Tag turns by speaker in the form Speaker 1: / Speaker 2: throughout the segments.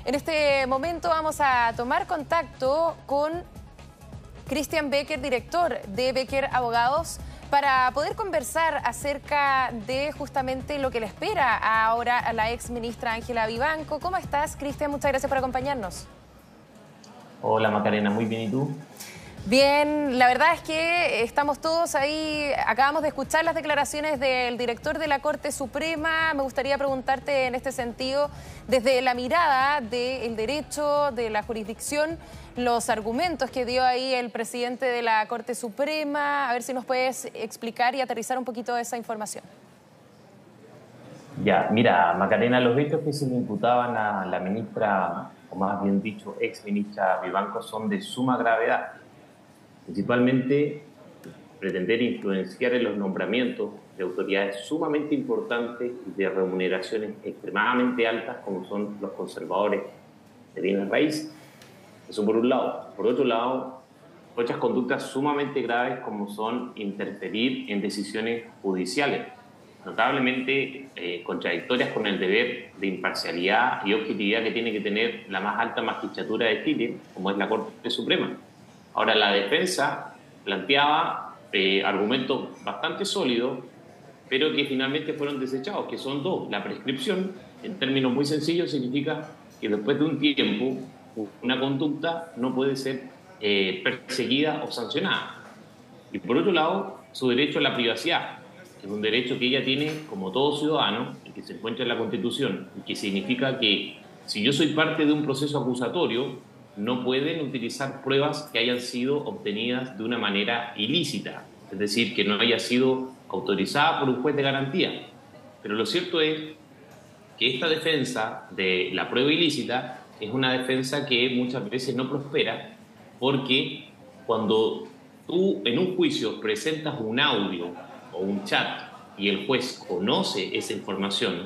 Speaker 1: En este momento vamos a tomar contacto con Christian Becker, director de Becker Abogados, para poder conversar acerca de justamente lo que le espera ahora a la ex ministra Ángela Vivanco. ¿Cómo estás, Christian? Muchas gracias por acompañarnos.
Speaker 2: Hola Macarena, muy bien, ¿y tú?
Speaker 1: Bien, la verdad es que estamos todos ahí, acabamos de escuchar las declaraciones del director de la Corte Suprema. Me gustaría preguntarte en este sentido, desde la mirada del derecho, de la jurisdicción, los argumentos que dio ahí el presidente de la Corte Suprema, a ver si nos puedes explicar y aterrizar un poquito esa información.
Speaker 2: Ya, mira, Macarena, los hechos que se le imputaban a la ministra, o más bien dicho, ex ministra Vivanco, son de suma gravedad. Principalmente, pretender influenciar en los nombramientos de autoridades sumamente importantes y de remuneraciones extremadamente altas, como son los conservadores de bienes raíces. Eso por un lado. Por otro lado, otras conductas sumamente graves, como son interferir en decisiones judiciales, notablemente contradictorias con el deber de imparcialidad y objetividad que tiene que tener la más alta magistratura de Chile, como es la Corte Suprema. Ahora, la defensa planteaba argumentos bastante sólidos, pero que finalmente fueron desechados, que son dos. La prescripción, en términos muy sencillos, significa que después de un tiempo una conducta no puede ser perseguida o sancionada. Y por otro lado, su derecho a la privacidad, que es un derecho que ella tiene como todo ciudadano y que se encuentra en la Constitución, y que significa que si yo soy parte de un proceso acusatorio, no pueden utilizar pruebas que hayan sido obtenidas de una manera ilícita, es decir, que no haya sido autorizada por un juez de garantía. Pero lo cierto es que esta defensa de la prueba ilícita es una defensa que muchas veces no prospera, porque cuando tú en un juicio presentas un audio o un chat y el juez conoce esa información,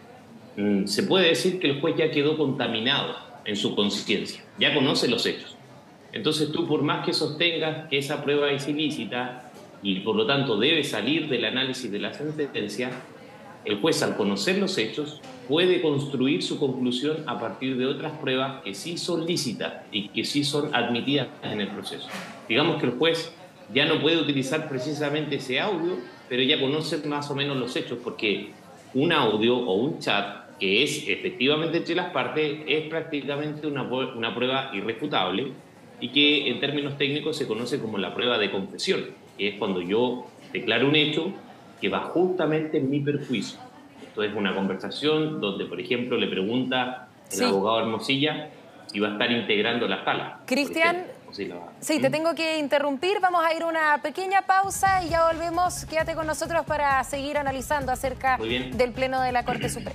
Speaker 2: se puede decir que el juez ya quedó contaminado en su conciencia, ya conoce los hechos. Entonces tú, por más que sostengas que esa prueba es ilícita y por lo tanto debe salir del análisis de la sentencia, el juez, al conocer los hechos, puede construir su conclusión a partir de otras pruebas que sí son lícitas y que sí son admitidas en el proceso. Digamos que el juez ya no puede utilizar precisamente ese audio, pero ya conoce más o menos los hechos, porque un audio o un chat que es efectivamente entre las partes, es prácticamente una prueba irrefutable y que en términos técnicos se conoce como la prueba de confesión, que es cuando yo declaro un hecho que va justamente en mi perjuicio. Esto es una conversación donde, por ejemplo, le pregunta el abogado Hermosilla si va a estar integrando la sala.
Speaker 1: Cristian, sí, te tengo que interrumpir, vamos a ir a una pequeña pausa y ya volvemos. Quédate con nosotros para seguir analizando acerca del Pleno de la Corte Suprema.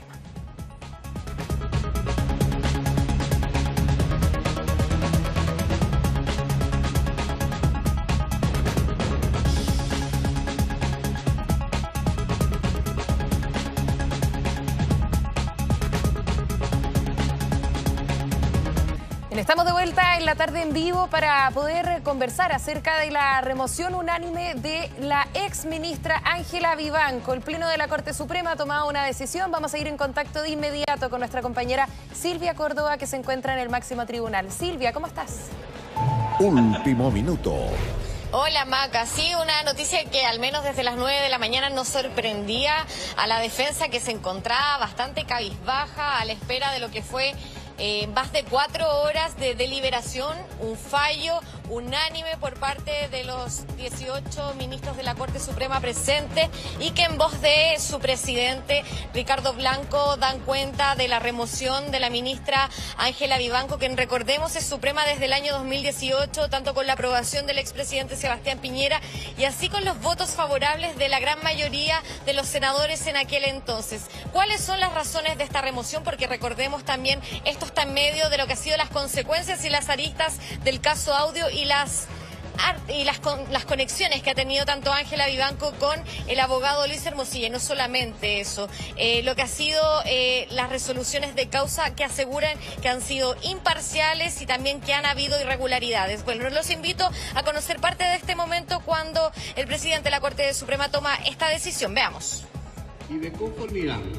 Speaker 1: Estamos de vuelta en la tarde en vivo para poder conversar acerca de la remoción unánime de la ex ministra Ángela Vivanco. El Pleno de la Corte Suprema ha tomado una decisión. Vamos a ir en contacto de inmediato con nuestra compañera Silvia Córdoba, que se encuentra en el máximo tribunal. Silvia, ¿cómo estás?
Speaker 3: Último minuto.
Speaker 4: Hola Maca, sí, una noticia que al menos desde las 9 de la mañana nos sorprendía a la defensa, que se encontraba bastante cabizbaja a la espera de lo que fue más de 4 horas de deliberación, un fallo unánime por parte de los 18 ministros de la Corte Suprema presentes, y que en voz de su presidente Ricardo Blanco dan cuenta de la remoción de la ministra Ángela Vivanco, quien, recordemos, es suprema desde el año 2018, tanto con la aprobación del expresidente Sebastián Piñera y así con los votos favorables de la gran mayoría de los senadores en aquel entonces. ¿Cuáles son las razones de esta remoción? Porque recordemos también, esto está en medio de lo que han sido las consecuencias y las aristas del caso Audio y las conexiones que ha tenido tanto Ángela Vivanco con el abogado Luis Hermosilla. Y no solamente eso, lo que ha sido las resoluciones de causa, que aseguran que han sido imparciales y también que han habido irregularidades. Bueno, los invito a conocer parte de este momento cuando el presidente de la Corte Suprema toma esta decisión. Veamos.
Speaker 5: Y de conformidad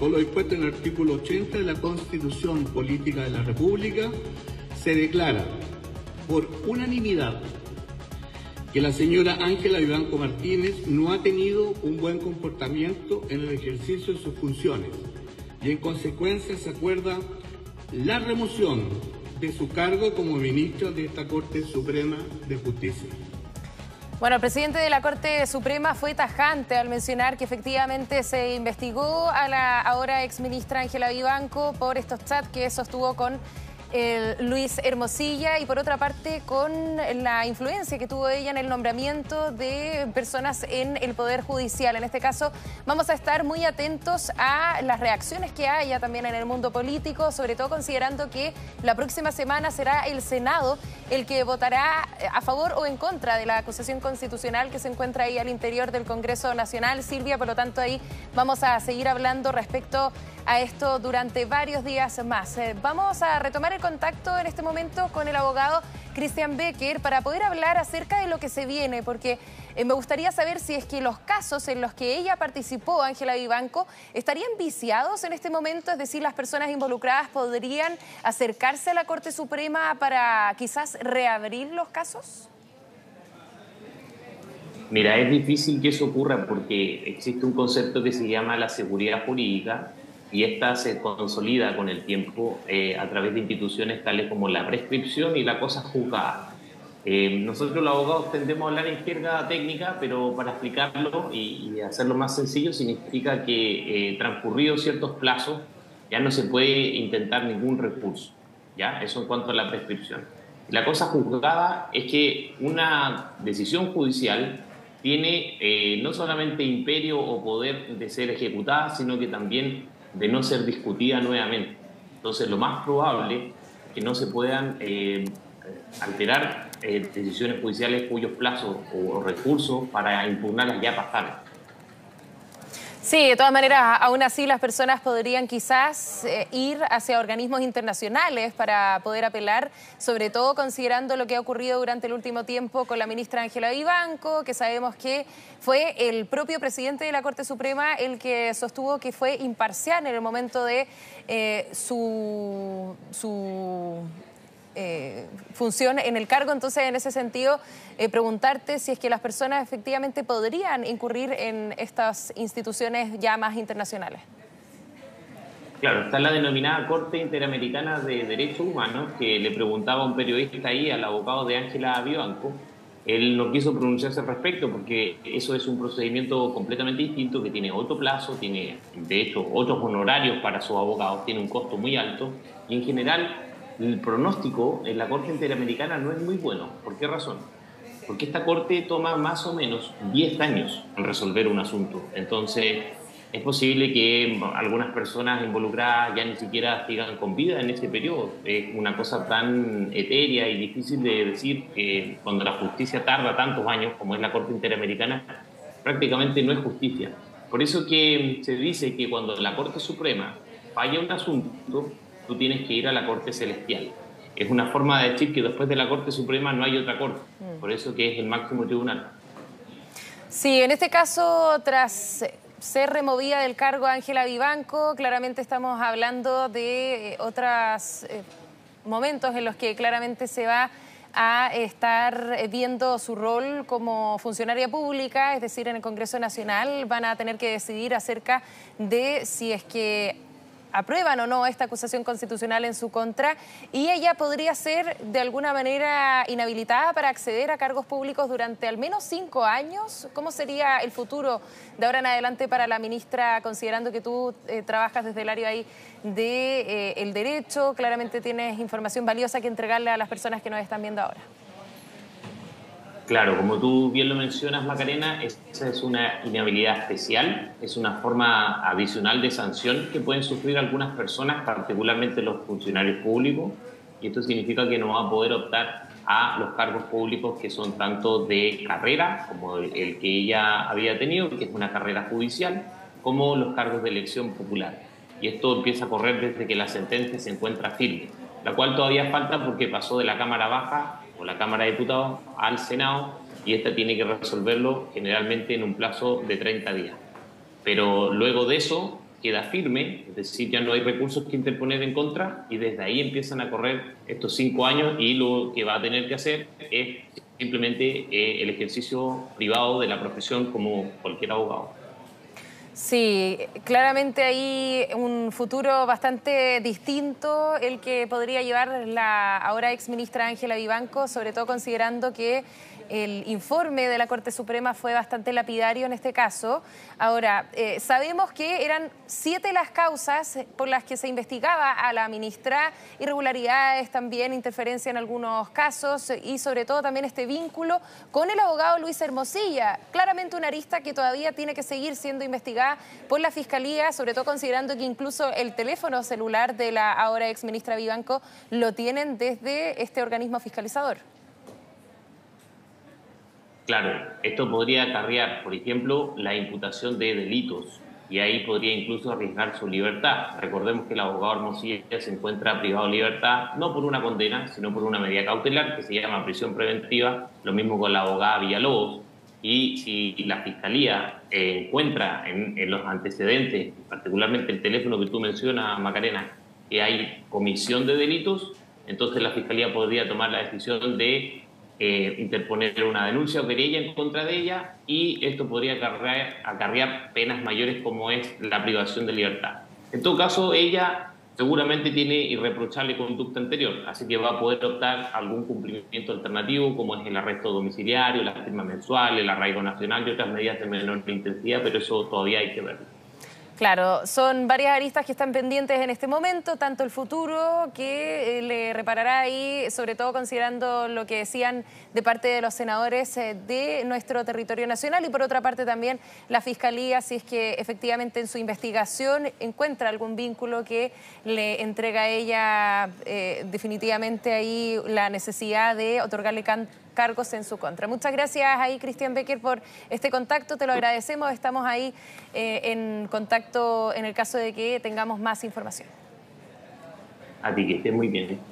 Speaker 5: con lo dispuesto en el artículo 80 de la Constitución Política de la República, se declara por unanimidad que la señora Ángela Vivanco Martínez no ha tenido un buen comportamiento en el ejercicio de sus funciones y en consecuencia se acuerda la remoción de su cargo como ministra de esta Corte Suprema de Justicia.
Speaker 1: Bueno, el presidente de la Corte Suprema fue tajante al mencionar que efectivamente se investigó a la ahora exministra Ángela Vivanco por estos chats que sostuvo con Luis Hermosilla y por otra parte con la influencia que tuvo ella en el nombramiento de personas en el Poder Judicial. En este caso vamos a estar muy atentos a las reacciones que haya también en el mundo político, sobre todo considerando que la próxima semana será el Senado el que votará a favor o en contra de la acusación constitucional que se encuentra ahí al interior del Congreso Nacional, Silvia. Por lo tanto, ahí vamos a seguir hablando respecto a esto durante varios días más. Vamos a retomar el contacto en este momento con el abogado Christian Becker para poder hablar acerca de lo que se viene, porque me gustaría saber si es que los casos en los que ella participó, Ángela Vivanco, estarían viciados en este momento, es decir, las personas involucradas podrían acercarse a la Corte Suprema para quizás reabrir los casos.
Speaker 2: Mira, es difícil que eso ocurra porque existe un concepto que se llama la seguridad jurídica y esta se consolida con el tiempo a través de instituciones tales como la prescripción y la cosa juzgada. Nosotros los abogados tendemos a hablar en jerga técnica, pero para explicarlo y hacerlo más sencillo significa que transcurridos ciertos plazos ya no se puede intentar ningún recurso, ¿ya? Eso en cuanto a la prescripción. La cosa juzgada es que una decisión judicial tiene no solamente imperio o poder de ser ejecutada, sino que también de no ser discutida nuevamente. Entonces, lo más probable es que no se puedan alterar decisiones judiciales cuyos plazos o recursos para impugnarlas ya pasaron.
Speaker 1: Sí, de todas maneras, aún así las personas podrían quizás ir hacia organismos internacionales para poder apelar, sobre todo considerando lo que ha ocurrido durante el último tiempo con la ministra Ángela Vivanco, que sabemos que fue el propio presidente de la Corte Suprema el que sostuvo que fue imparcial en el momento de su función en el cargo. Entonces, en ese sentido, preguntarte si es que las personas efectivamente podrían incurrir en estas instituciones ya más internacionales.
Speaker 2: Claro, está la denominada Corte Interamericana de Derechos Humanos, que le preguntaba a un periodista ahí, al abogado de Ángela Vivanco. Él no quiso pronunciarse al respecto porque eso es un procedimiento completamente distinto que tiene otro plazo, tiene de hecho otros honorarios para sus abogados, tiene un costo muy alto y en general el pronóstico en la Corte Interamericana no es muy bueno. ¿Por qué razón? Porque esta Corte toma más o menos 10 años en resolver un asunto. Entonces, es posible que algunas personas involucradas ya ni siquiera sigan con vida en ese periodo. Es una cosa tan etérea y difícil de decir que cuando la justicia tarda tantos años, como es la Corte Interamericana, prácticamente no es justicia. Por eso que se dice que cuando la Corte Suprema falla un asunto, tú tienes que ir a la Corte Celestial. Es una forma de decir que después de la Corte Suprema no hay otra corte. Por eso que es el máximo tribunal. Sí,
Speaker 1: en este caso, tras ser removida del cargo Ángela Vivanco, claramente estamos hablando de otros momentos en los que claramente se va a estar viendo su rol como funcionaria pública, es decir, en el Congreso Nacional van a tener que decidir acerca de si es que aprueban o no esta acusación constitucional en su contra y ella podría ser de alguna manera inhabilitada para acceder a cargos públicos durante al menos 5 años. ¿Cómo sería el futuro de ahora en adelante para la ministra, considerando que tú trabajas desde el área ahí de el derecho? Claramente tienes información valiosa que entregarle a las personas que nos están viendo ahora.
Speaker 2: Claro, como tú bien lo mencionas, Macarena, esa es una inhabilidad especial, es una forma adicional de sanción que pueden sufrir algunas personas, particularmente los funcionarios públicos, y esto significa que no va a poder optar a los cargos públicos que son tanto de carrera, como el que ella había tenido, que es una carrera judicial, como los cargos de elección popular. Y esto empieza a correr desde que la sentencia se encuentra firme, la cual todavía falta porque pasó de la Cámara Baja o la Cámara de Diputados al Senado y esta tiene que resolverlo generalmente en un plazo de 30 días. Pero luego de eso queda firme, es decir, ya no hay recursos que interponer en contra, y desde ahí empiezan a correr estos 5 años, y lo que va a tener que hacer es simplemente el ejercicio privado de la profesión como cualquier abogado.
Speaker 1: Sí, claramente hay un futuro bastante distinto el que podría llevar la ahora exministra Ángela Vivanco, sobre todo considerando que el informe de la Corte Suprema fue bastante lapidario en este caso. Ahora, sabemos que eran 7 las causas por las que se investigaba a la ministra, irregularidades también, interferencia en algunos casos y sobre todo también este vínculo con el abogado Luis Hermosilla. Claramente una arista que todavía tiene que seguir siendo investigada por la Fiscalía, sobre todo considerando que incluso el teléfono celular de la ahora exministra Vivanco lo tienen desde este organismo fiscalizador.
Speaker 2: Claro, esto podría acarrear, por ejemplo, la imputación de delitos, y ahí podría incluso arriesgar su libertad. Recordemos que el abogado Hermosilla se encuentra privado de libertad, no por una condena, sino por una medida cautelar que se llama prisión preventiva, lo mismo con la abogada Villalobos. Y si la Fiscalía encuentra en los antecedentes, particularmente el teléfono que tú mencionas, Macarena, que hay comisión de delitos, entonces la Fiscalía podría tomar la decisión de interponer una denuncia o querella en contra de ella, y esto podría acarrear penas mayores como es la privación de libertad. En todo caso, ella seguramente tiene irreprochable conducta anterior, así que va a poder optar a algún cumplimiento alternativo, como es el arresto domiciliario, la firma mensual, el arraigo nacional y otras medidas de menor intensidad, pero eso todavía hay que verlo.
Speaker 1: Claro, son varias aristas que están pendientes en este momento, tanto el futuro que le reparará ahí, sobre todo considerando lo que decían de parte de los senadores de nuestro territorio nacional, y por otra parte también la Fiscalía, si es que efectivamente en su investigación encuentra algún vínculo que le entrega a ella definitivamente ahí la necesidad de otorgarle cargos en su contra. Muchas gracias ahí, Cristian Becker, por este contacto, te lo agradecemos, estamos ahí en contacto en el caso de que tengamos más información.
Speaker 2: A ti, que estés muy bien.